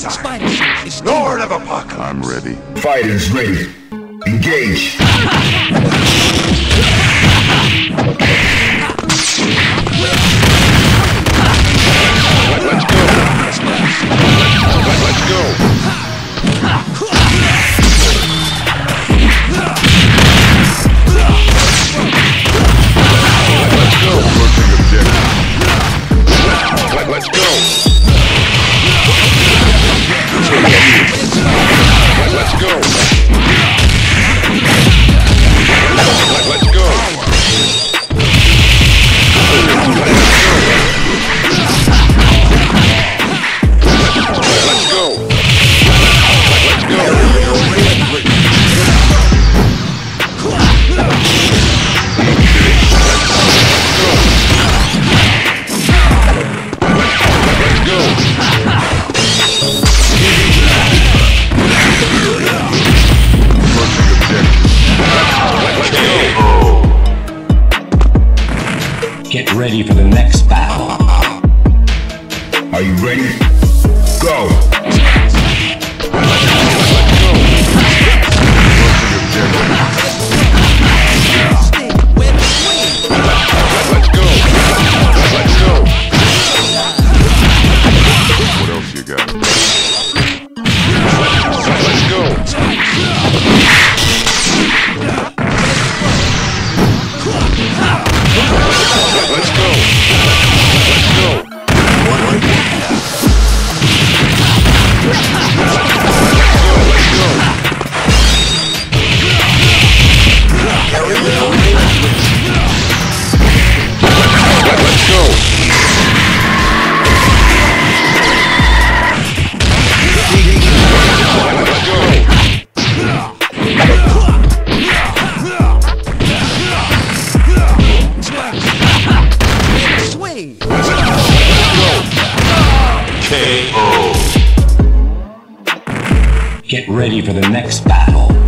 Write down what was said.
Darkseid, Lord of Apocalypse. I'm ready. Fighters ready. Engage. Let's go. Let's go. Let's go. Approaching objective. Let's go. Let's go. Let's go. Get ready for the next battle. Are you ready? Go! Let's go! Let's go! What else you got? Let's go! Let's go! Let's go! Get ready for the next battle.